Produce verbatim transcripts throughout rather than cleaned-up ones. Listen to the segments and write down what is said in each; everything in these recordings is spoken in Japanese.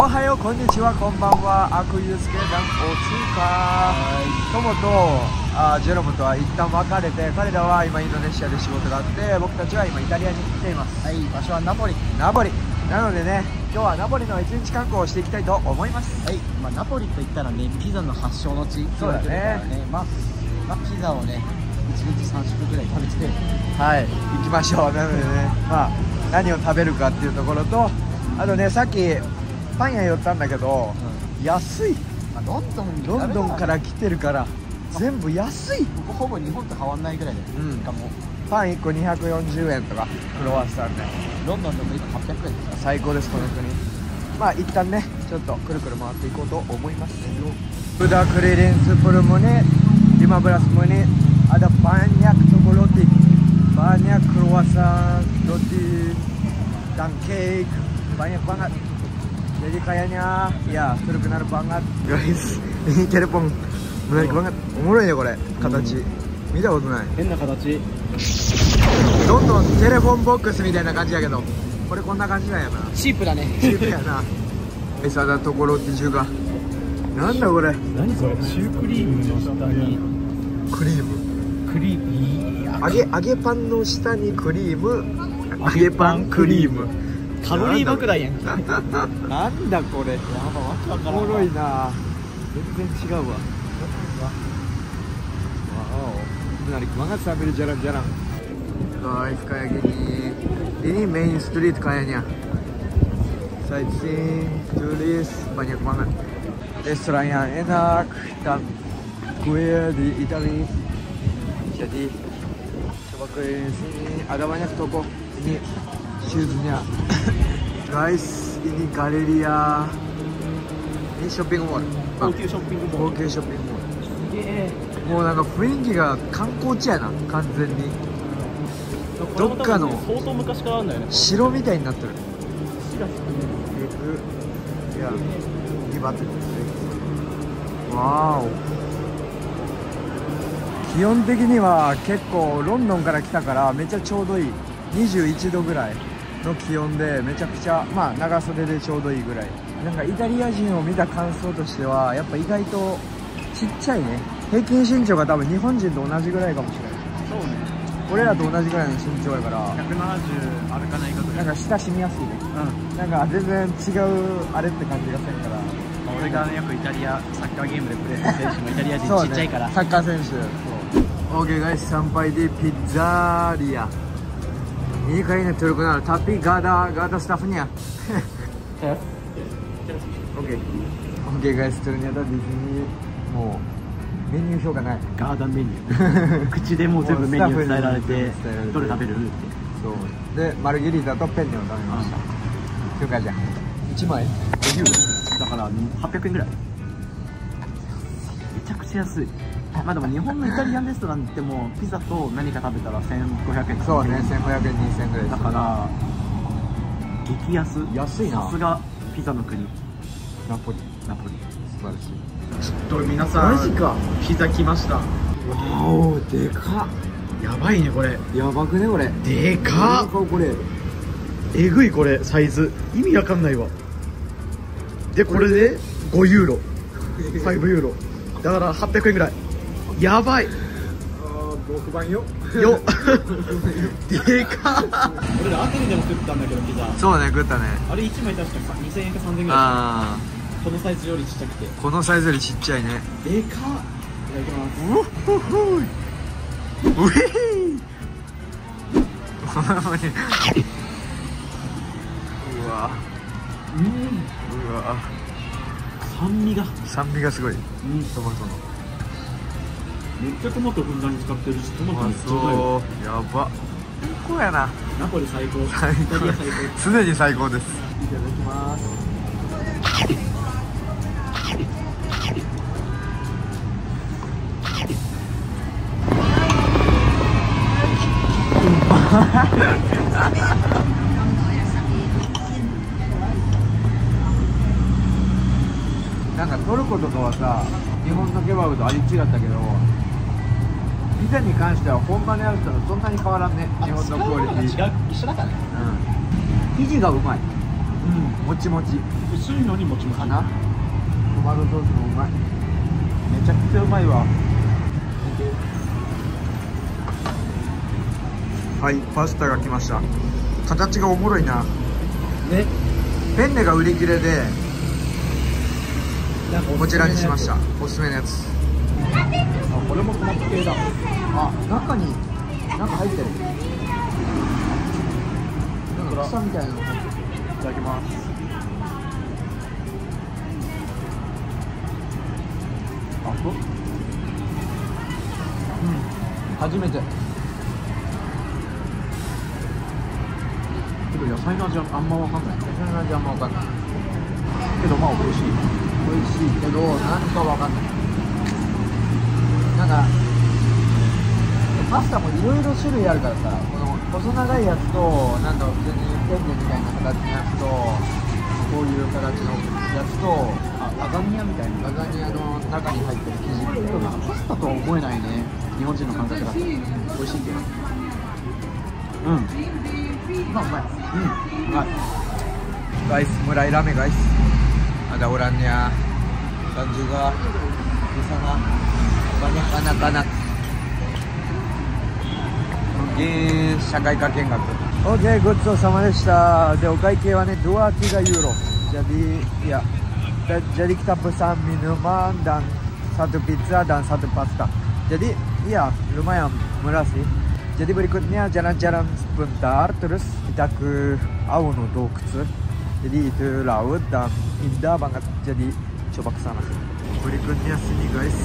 おはよう、こんにちは、こんばんは。アクユースケ団お通過。トモとあジェロムとは一旦別れて、彼らは今インドネシアで仕事があって、僕たちは今イタリアに来ています。 はい、場所はナポリ。 ナポリなのでね、今日はナポリの一日観光をしていきたいと思います。 はい、まあ、ナポリといったらね、ピザの発祥の地って言われてるからね。まあ、まあ、ピザをねいちにちさん食ぐらい食べてはい行きましょう。なのでね、まあ何を食べるかっていうところと、あとね、さっきパン屋寄ったんだけど、うん、安い、 まあ、ロンドンにロンドンから来てるから全部安い。 ここほぼ日本と変わんないぐらいで、うん、かもパンいっこにひゃくよんじゅうえんとか、クロワッサンで、 ロンドンでも今はっぴゃくえんです。 最高です、この国。まあ一旦ね、ちょっとくるくる回っていこうと思います。Udah keliling sepuluh menit, lima belas menit, ada banyak toko roti, banyak croissant, roti, dan cake, banyak banget. Jadi kayaknya ya terkenal banget. Guys, ini telepon menarik banget. おもろいねこれ、形。見たことない。 変な形。 どんどんテレフォンボックスみたいな感じやけど、これこんな感じなんやな。 チープだね。 チープやな。エサダところって中華。なんだこれ。 何それ。シュークリームの下にクリーム。 クリーム。 揚げ揚げパンの下にクリーム。揚げパンクリーム。 カロリー爆弾やん。 なんだこれ。やば、わけわからん。おもろいな。全然違うわ。Menarik banget sambil jalan-jalan. Guys, kayak gini. Ini main street kayaknya. Sightseeing, turis, banyak banget. Restoran yang enak dan kue di Italia. Jadi coba ke sini. Ada banyak toko. Ini shoes-nya. Guys, ini Galleria. Ini shopping mall. 高級ショッピングモール。 高級ショッピングモール。 すげえ。 もうなんか雰囲気が観光地やな、完全に。どっかの相当昔からあるんだよね。 城みたいになってる。いや、リバティ。わーお。基本的には結構ロンドンから来たからめっちゃちょうどいい。にじゅういちどぐらいの気温で、めちゃくちゃまあ長袖でちょうどいいぐらい。なんかイタリア人を見た感想としてはやっぱ意外とちっちゃいね。平均身長が多分日本人と同じぐらいかもしれない。 そうね。 俺らと同じぐらいの身長やから、 ひゃくななじゅう歩かないかぐらい。 なんか親しみやすいね。うん。なんか全然違うあれって感じがせんから。 まあ、俺がね、よくイタリアサッカーゲームでプレーする選手もイタリア人ちっちゃいから。 ね、サッカー選手。そう。Oke guys, sampai di pizzeria. Ini kayaknya terkenal, tapi gak ada gak ada staffnya. Oke. Oke guys, ternyata di siniもうメニュー表がない。 ガーダンメニュー。口でもう全部メニュー伝えられて、どれ食べるって。 そうで、マルゲリータとペンネを食べました。中華じゃん。いちまいごじゅうえんだからはっぴゃくえんぐらい。めちゃくちゃ安い。まあでも日本のイタリアンレストランってもピザと何か食べたらせんごひゃくえん。 そうね、せんごひゃくえん、にせんえんぐらいだから激安。 安いな。 さすがピザの国ナポリ。 ナポリ素晴らしい。 ちょっと皆さん、マジか、ピザ来ました。わお、でかっ。やばいねこれ。 やばくねこれ。 でかっ。これえぐい、これサイズ意味わかんないわ。でこれでごユーロ、ごユーロだからはっぴゃくえんぐらい。やばい。 ろくばんよよでかっ。俺らアテネでも食ったんだけどピザ。そうね、 食ったね。 あれいちまい確かにせんえんかさんぜんえんぐらい。ああ、このサイズよりちっちゃくて。 このサイズよりちっちゃいね。 でかっ。いただきます。 うっほほい。うへい。うわ。 うん。 うわ。 酸味が。 酸味がすごい。うん、トマトの。 めっちゃトマトふんだんに使ってるし、トマトめっちゃうまいわ。 やば。最高やな。 ナポリ最高。 最高。常に最高です。 いただきます。 なんかトルコとかはさ、日本のケバブと味違ったけど、ピザに関しては本場のやつとそんなに変わらんね。日本のクオリティ。 違う、一緒だからね。 うん。生地がうまい。 うんもちもち薄いのにもちもちかな。トマトソースもうまい。めちゃくちゃうまいわ。はい、パスタが来ました。形がおもろいな。 ね、 ペンネが売り切れでなんかこちらにしました。おすすめのやつ。 あ、これもトマト系だ。 あ、中になんか入ってる。なんか草みたいなの入ってる。 いただきます。あ、そう。 うん、初めて。 けど野菜の味はあんま分かんない。 野菜の味あんま分かんない。 けどまあ美味しい。 美味しいけどなんか分かんない。なんかパスタもいろいろ種類あるからさ、この細長いやつとなんか普通にペンネみたいな形のやつとこういう形のやつとあ、ラザニアみたいな。 ラザニアの中に入ってる生地。 でもなんかパスタとは思えないね。日本人の感覚だと。美味しいけど。うん。まあうまい。うん。うまい。 guys, mulai rame guys. Ada orangnya dan juga di sana banyak anak-anak. Mungkin 社会科見学。Oke, ごちそうさまでした。で、お会計はね、dua tiga euro. Jadi, ya, jadi kita pesan minuman dan satu pizza dan satu pasta. Jadi, ya, lumayan murah sih. Jadi berikutnya jalan-jalan sebentar, terus kita ke Aono Dokutsu. Jadi itu laut dan indah banget. Jadi coba ke sana sih. Berikutnya sini guys.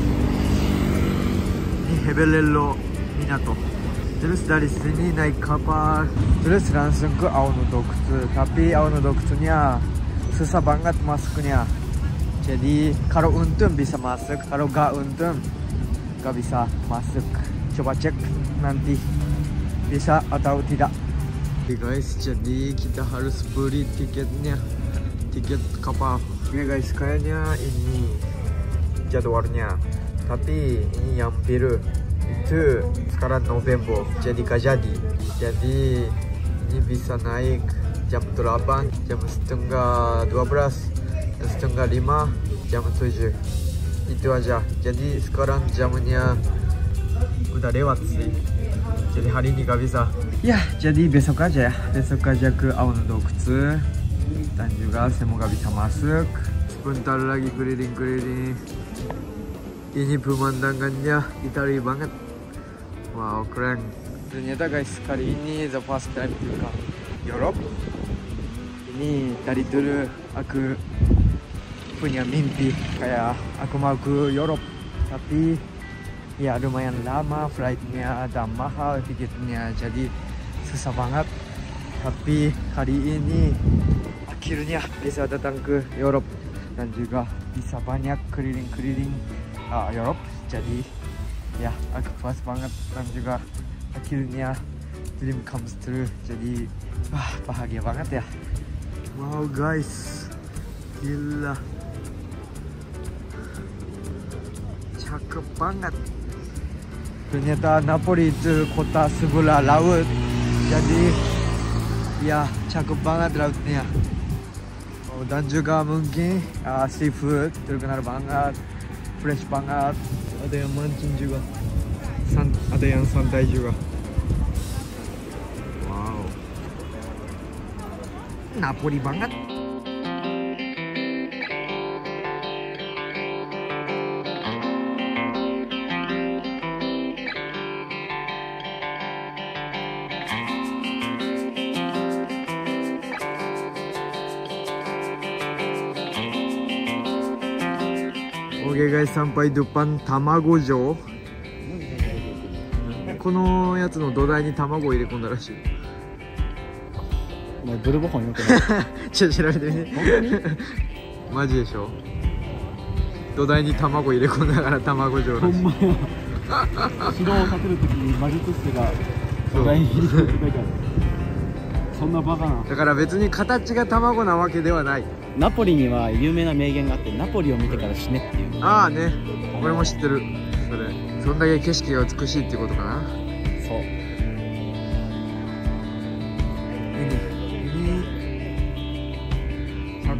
Ini Hebelello Minato. Terus dari sini naik kapal, terus langsung ke Aono Dokutsu. Tapi Aono Dokutsunya susah banget masuknya. Jadi kalau untung bisa masuk, kalau gak untung gak bisa masuk. Coba cek nanti bisa atau tidak. Oke guys, jadi kita harus beli tiketnya, tiket kapal. Oke guys, kayaknya ini jadwalnya. Tapi ini yang biru itu sekarang November, jadi gak jadi. Jadi ini bisa naik jam delapan, jam setengah dua belas, jam setengah lima, jam tujuh. Itu aja. Jadi sekarang jamnya udah lewat sih. Jadi hari ini gak bisa. Ya, jadi besok aja ya. Besok aja ke Aono Dokutsu. Dan juga semoga bisa masuk. Sebentar lagi keliling-keliling. Ini pemandangannya Italia banget. Wow, keren. Ternyata guys, kali ini the first time to come Europe. Ini dari dulu aku punya mimpi kayak aku mau ke Europe. Tapi ya lumayan lama flightnya dan mahal tiketnya, jadi susah banget. Tapi hari ini akhirnya bisa datang ke Europe dan juga bisa banyak keliling-keliling uh, Europe. Jadi ya aku puas banget dan juga akhirnya dream comes true. Jadi wah, bahagia banget ya. Wow guys, gila, cakep banget. Ternyata Napoli itu kota sebelah laut. Jadi ya cakep banget lautnya. Oh, dan juga mungkin uh, seafood terkenal banget, fresh banget. Ada yang mancing juga, San ada yang santai juga. Wow, Napoli banget. Oke guys, sampai depan Tamago-jo. このやつの土台に卵を入れ込んだらしい。 お前ブルボ本よくないちょっと調べてみて。マジでしょ。土台に卵入れ込んだからTamago-joらしい。 ほんまや城を建てるときに魔術師が土台に入れて書いてある。そんなバカな。 だから別に形が卵なわけではない。 ナポリには有名な名言があって、ナポリを見てから死ねっていう。 ああね、これも知ってる。それそんだけ景色が美しいってことかな。 そう。 ini ini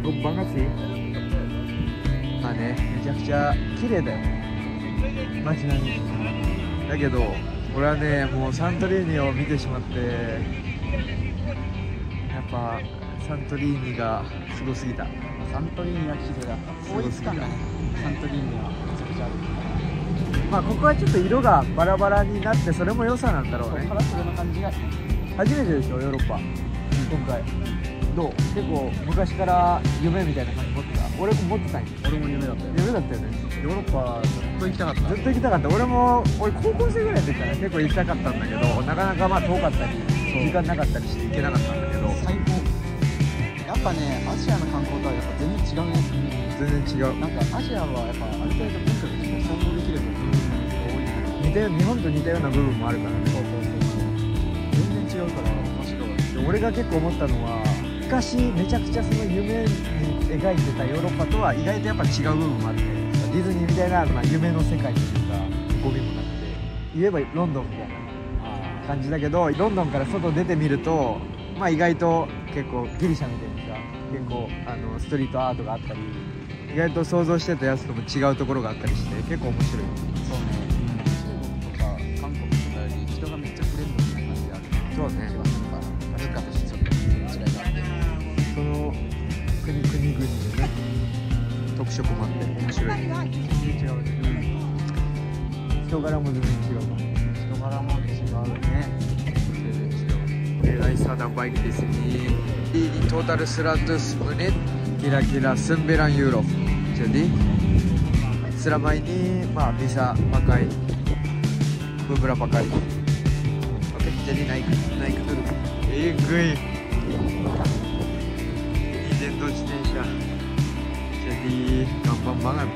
Bagus banget sih. まあね、めちゃくちゃ綺麗だよ街並みだけど、俺はねもうサントリーニを見てしまって、やっぱサントリーニがすごすぎた。 サントリーニは綺麗だった。統一感がね、サントリーニはめちゃくちゃある。 まあここはちょっと色がバラバラになって、それも良さなんだろうね。 カラフルな感じがいい。 初めてでしょヨーロッパ、今回どう？結構昔から夢みたいな感じ持ってた？俺も持ってたんよ。 俺も夢だったよ。 夢だったよね。 ヨーロッパずっと行きたかった。 ずっと行きたかった。俺も俺高校生ぐらいの時から結構行きたかったんだけど、なかなかまあ遠かったり時間なかったりして行けなかったんだけど、 最高。やっぱね、アジアの観光とはやっぱ全然違うね。 全然違う。 なんかアジアはやっぱある程度文化で想像できる部分が多いから、 似たよ日本と似たような部分もあるからね。 そうそうそうそう。全然違うから面白い。 で俺が結構思ったのは、昔めちゃくちゃその夢に描いてたヨーロッパとは意外とやっぱ違う部分もあって、ディズニーみたいな、まあ、夢の世界というかゴミもなくて、言えばロンドンみたいな感じだけど、ロンドンから外出てみると、まあ意外と結構ギリシャみたいにさ、結構あのストリートアートがあったり、意外と想像してたやつとも違うところがあったりして結構面白い。 そうね。中国とか韓国とかより人がめっちゃフレンドリーな感じあるな。 そうね。 文化としてちょっと違いがあって、 その国国々でね特色もあって面白い。 全然違うね。 人柄も全然違う。 人柄も違うね。 Nilai sadang baik di sini. Di total seratus menit kira-kira sembilan euro. Jadi selama ini mah bisa pakai beberapa kali. Oke, jadi naik naik dulu. Egui. Ini Dendo Jitensha. Jadi gampang banget.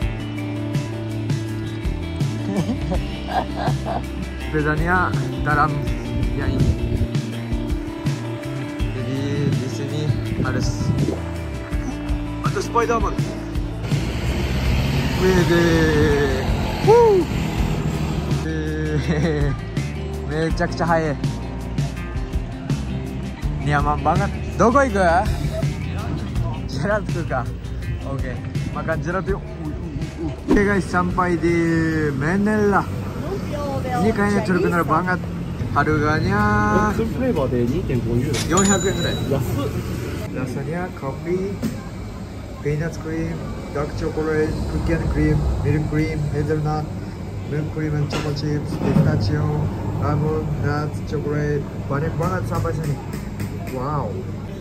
Bedanya dalam yang ini. Di sini harus ada Spiderman. Wede. Woo. Mecha-kucha haye. Nyaman banget. Doko iku? Jerat iku ka? Oke. Makan jerat yuk. Oke guys, sampai di Menela. Ini kayaknya terkenal banget. Harganya flavorで にてんごユーロ。 よんひゃくえんぐらい。 安っ。 Rasanya kopi, peanut cream, dark chocolate, cookie and cream, milk cream, hazelnut, milk cream and chocolate chips, pistachio, almond, nuts, chocolate. Banyak banget sampai sini. Wow.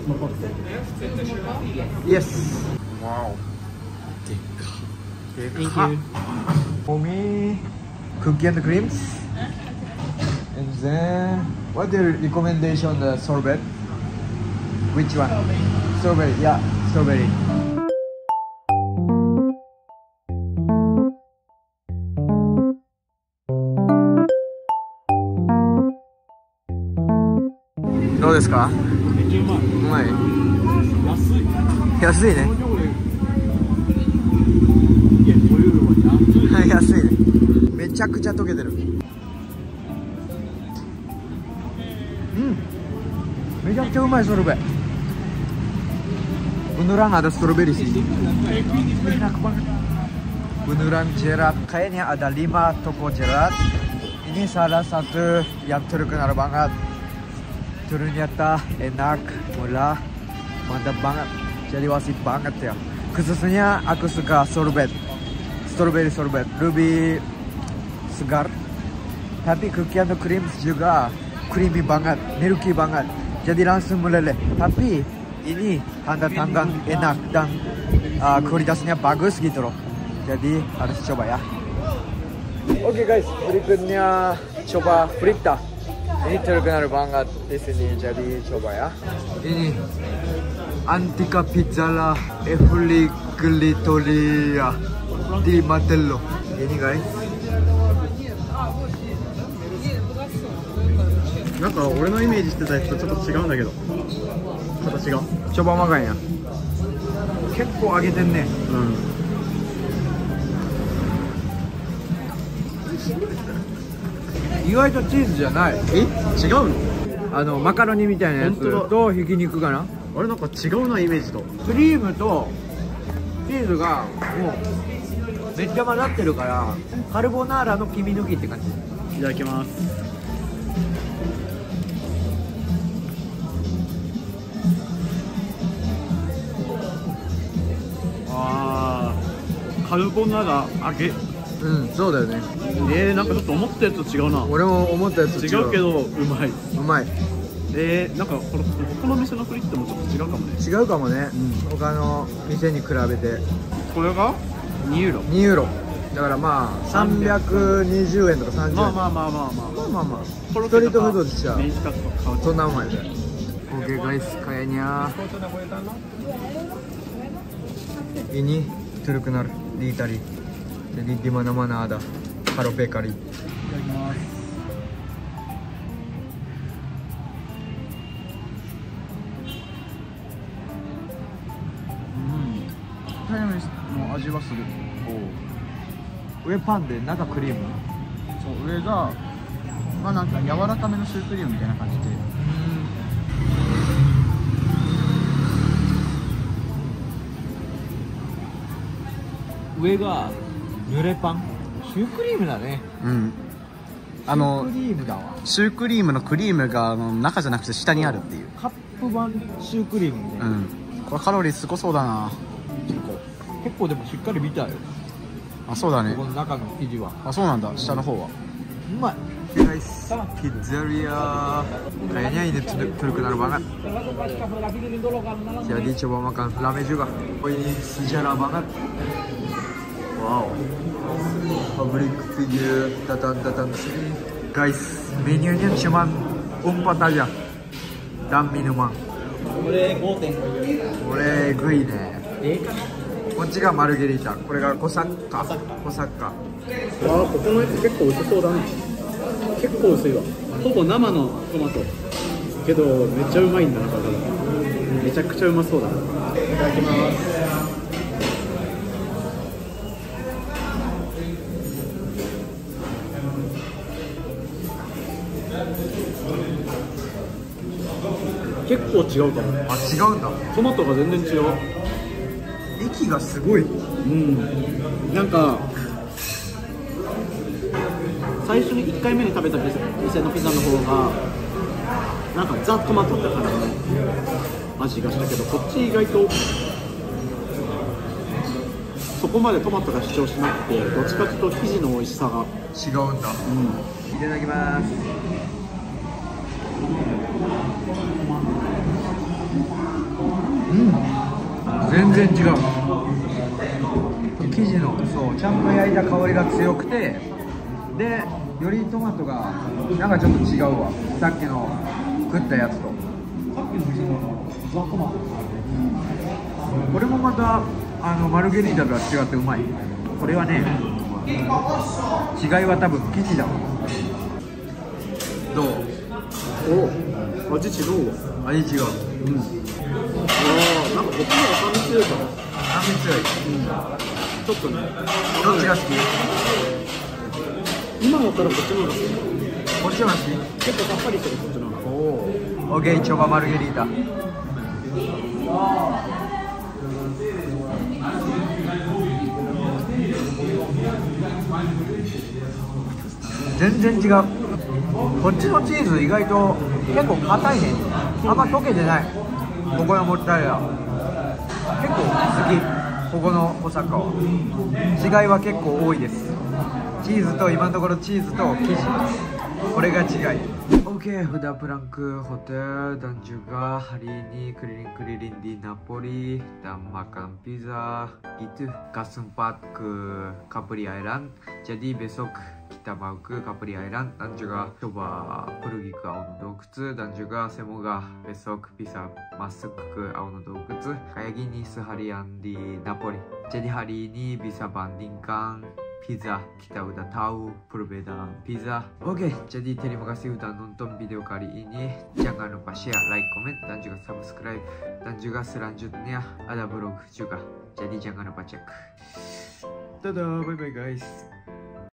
Yes. Wow. Deka. Deka. For me, cookie and creams. And then, what the recommendation? The sorbet. Which one? Strawberry. Yeah, strawberry. How is it? めっちゃうまい。 うまい。 安い。 安いね。 いや、ごユーロは安い。 安いね。めちゃくちゃ溶けてる。うん。めちゃくちゃうまいソルベ。Beneran ada strawberry sih. Enak banget. Beneran jerat. Kayaknya ada lima toko jerat. Ini salah satu yang terkenal banget. Ternyata enak, murah, mantap banget. Jadi wasit banget ya. Khususnya aku suka sorbet. Strawberry sorbet. Lebih segar. Tapi cookie and cream juga creamy banget, milky banget. Jadi langsung meleleh. Tapi ini tanda-tanda enak dan uh, kualitasnya bagus gitu loh. Jadi harus coba ya. Oke okay guys, berikutnya coba fritta. Ini terkenal banget di sini, jadi coba ya. Ini Antica Pizzala Efligitoria di Martello. Ini guys. なんか俺のイメージしてたやつとちょっと違うんだけど、形が coba makan ya. 結構揚げてんね。 うん。 意外とチーズじゃない。 え、違うの？ あのマカロニみたいなやつとひき肉かな。 あれなんか違うなイメージと。 クリームとチーズがもうめっちゃ混ざってるからカルボナーラの黄身抜きって感じ。 いただきます。あー、カルボナーラ揚げ。 うん、そうだよね。 えー、なんかちょっと思ったやつと違うな。 俺も思ったやつ違うけどうまい。 うまい。 えー、なんかこの他の店のフリットもちょっと違うかもね。 違うかもね、 うん、 他の店に比べて。 これがにユーロ。 にユーロだからまあさんびゃくにじゅうえんとかさんじゅうえん。 まあまあまあまあまあまあまあまあスストリートフードでしたらメンチカツとか買うとそんなうまいね。Oke guys, kayaknya ini terkenal di Itali. Jadi di mana-mana ada Haro Bakery. いただきます。 タイムの味はする。 上パンで中クリーム。 そう、上がまあなんか柔らかめのシュークリームみたいな感じで。 上が濡れパン。シュークリームだね。 うん。あのシュークリームだわ。 シュークリームのクリームがあの中じゃなくて下にあるっていう。 カップ版シュークリームみたいな。 うん。これカロリーすごそうだな。 結構結構でもしっかり見たよ。 あ、そうだね。 この中の生地は。 あ、そうなんだ。下の方は。 うまい。Oke guys, pizzeria kayaknya ini terkenal banget. Jadi coba makan rame juga. Oh ini sejarah banget. Wow. Pabrik figure datang-datang sini. Guys, menunya cuma empat aja dan minuman. これ ごてんご ユーロ。 これグイね。 ええかな。 こっちがマルゲリータ。これがコサッカ。コサッカ。 あー、ここのやつ結構薄そうだね。結構薄いわ。ほぼ生のトマトけどめっちゃうまいんだな。これめちゃくちゃうまそうだな。いただきます。結構違うかも。 あ、違うんだ。 トマトが全然違う。 液がすごい。 うん、なんか最初にいっかいめに食べた店のピザの方がなんかザ・トマトって感じの味がしたけど、こっち意外とそこまでトマトが主張しなくて、どっちかというと生地の美味しさが違うんだ。うん、いただきます。うん、全然違う。生地のそうちゃんと焼いた香りが強くて、でよりトマトがなんかちょっと違うわ。さっきの食ったやつと。これもまたあのマルゲリータとは違ってうまい。これはね、違いは多分生地だわ。どう？ お味違うわ。 味違う。 うん。ああ、なんかこっちの方が酸味強いかも。 酸味強い。うん。 ちょっとね。 どっちが好き？ 今だったらこっちの方が好き。 こっちが好き？ 結構さっぱりしてるこっちの方が。 おお。オッケー、cobaマルゲリータ。全然違う。こっちのチーズ意外と結構硬いね。あんま溶けてない。ここのモッツァレラ結構好き。ここのコサッカは違いは結構多いです。チーズと今のところチーズと生地、これが違い。Oke, udah pulang ke hotel dan juga hari ini keliling-keliling di Napoli dan makan pizza gitu. Gak sempat ke Capri Island, jadi besok kita mau ke Capri Island dan juga coba pergi ke Aono Dokutsu dan juga semoga besok bisa masuk ke Aono Dokutsu. Kayak gini seharian di Napoli. Jadi hari ini bisa bandingkan pizza, kita udah tahu perbedaan pizza. Oke, jadi terima kasih udah nonton video kali ini. Jangan lupa share, like, komen, dan juga subscribe. Dan juga selanjutnya ada vlog juga. Jadi jangan lupa cek. Dadah, bye bye guys.